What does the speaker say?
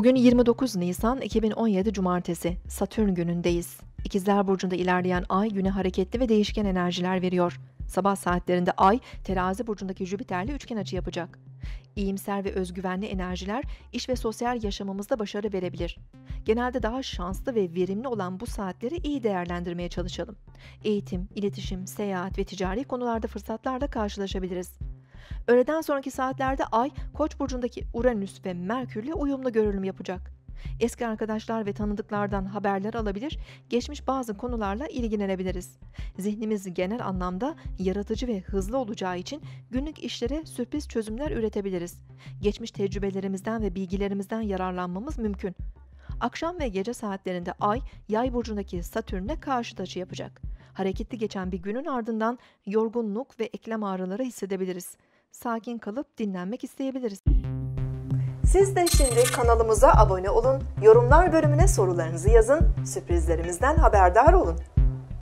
Bugün 29 Nisan 2017 Cumartesi, Satürn günündeyiz. İkizler Burcu'nda ilerleyen ay güne hareketli ve değişken enerjiler veriyor. Sabah saatlerinde ay, Terazi Burcu'ndaki Jüpiter'le üçgen açı yapacak. İyimser ve özgüvenli enerjiler iş ve sosyal yaşamımızda başarı verebilir. Genelde daha şanslı ve verimli olan bu saatleri iyi değerlendirmeye çalışalım. Eğitim, iletişim, seyahat ve ticari konularda fırsatlarla karşılaşabiliriz. Öğleden sonraki saatlerde Ay, Koç burcundaki Uranüs ve Merkür'le uyumlu görünüm yapacak. Eski arkadaşlar ve tanıdıklardan haberler alabilir, geçmiş bazı konularla ilgilenebiliriz. Zihnimiz genel anlamda yaratıcı ve hızlı olacağı için günlük işlere sürpriz çözümler üretebiliriz. Geçmiş tecrübelerimizden ve bilgilerimizden yararlanmamız mümkün. Akşam ve gece saatlerinde Ay, Yay burcundaki Satürn'le karşıt açı yapacak. Hareketli geçen bir günün ardından yorgunluk ve eklem ağrıları hissedebiliriz. Sakin kalıp dinlenmek isteyebiliriz. Siz de şimdi kanalımıza abone olun, yorumlar bölümüne sorularınızı yazın, sürprizlerimizden haberdar olun.